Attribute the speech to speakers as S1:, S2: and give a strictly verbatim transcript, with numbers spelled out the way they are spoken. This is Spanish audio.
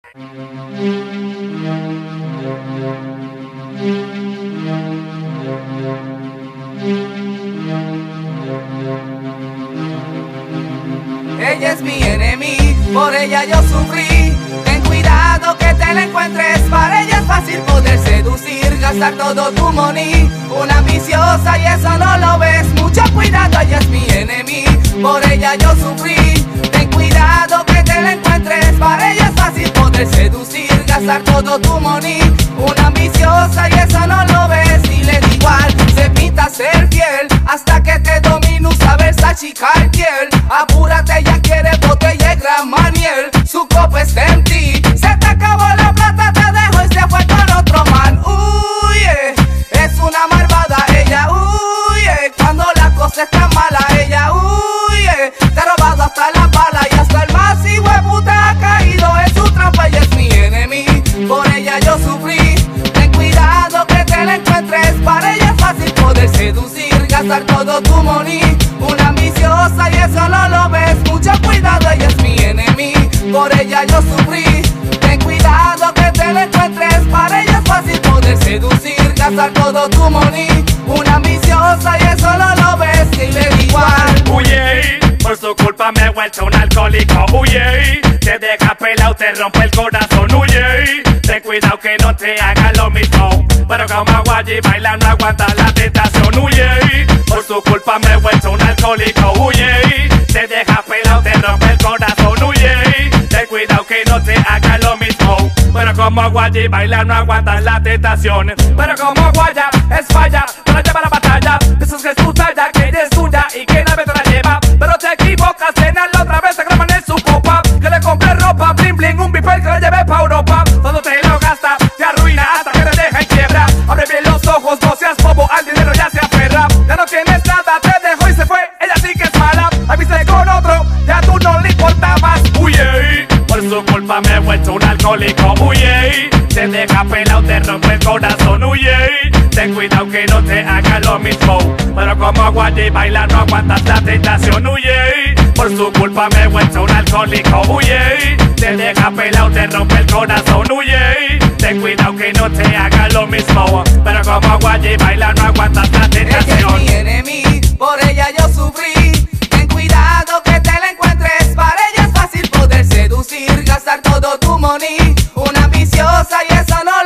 S1: Ella es mi enemiga, por ella yo sufrí. Ten cuidado que te la encuentres, para ella es fácil poder seducir, gastar todo tu money. Una ambiciosa y eso no lo ves, mucho cuidado, ella es mi enemiga, por ella yo sufrí. Ten cuidado que te la encuentres, para ella es fácil poder seducir, gastar todo tu money. Una ambiciosa y eso no lo ves, y le da igual, se pinta ser fiel, hasta que te domine, usa Versace Cartier. Apúrate, ya quiere botella y Gran Marnier, su copa está en ti. Se te acabó la plata, te dejó y se fue con otro man. Uy, yeah. Es una malvada ella, uy, yeah. Cuando la cosa está mala ella, uy, yeah. Te ha robado hasta la bala y hasta el más hijueputa ha caído en su trampa. Ella es mi enemiga, por ella yo sufrí. Ten cuidado que te la encuentres, para ella es fácil poder seducir, gastar todo tu money. Una ambiciosa y eso no lo ves, mucho cuidado, ella es mi enemiga, por ella yo sufrí. Ten cuidado que te la encuentres, para ella es fácil poder seducir, gastar todo tu money. Una ambiciosa y eso no lo ves, y le da igual.
S2: Uy, por su culpa me he vuelto un alcohólico. Uy, te deja pelado, te rompe el corazón. Uy, ten cuidado que no te haga lo mismo, pero como agua y baila no aguanta la tentación. Uy, por su culpa me he vuelto un alcohólico. Uy, te deja pelado, te rompe el corazón. Uy, ten cuidado que no te haga lo mismo, pero como agua y baila no aguanta la tentación. Pero como aguaya es falla, no la lleva a la batalla. Piensas que es tu talla, que eres tuya y que nadie te la lleva, pero te equivocas, cenarla otra vez, te graban en su copa. Que le compre ropa, bling bling, un bipel que la lleve pa' Europa. Todo te lo gasta, te arruina hasta que te deja en quiebra. Abre bien los ojos, no seas bobo, al dinero ya se aferra. Ya no tienes nada, te dejó y se fue, ella sí que es mala. La viste con otro, ya tú no le importa más. Uy, por su culpa me he vuelto un alcohólico. Uy, te deja pelado, te rompe el corazón. Uy, ten cuidado que no te haga lo mismo, pero como agua y baila no aguantas la tentación. Uy, por su culpa me he vuelto un alcohólico. Uy, te deja pelado, te rompe el corazón. Uy, ten cuidado que no te haga lo mismo, pero como agua y baila no aguantas la tentación.
S1: Ella es mi enemiga, por ella yo sufrí. Ten cuidado que te la encuentres, para ella es fácil poder seducir, gastar todo tu money. Una ambiciosa y eso no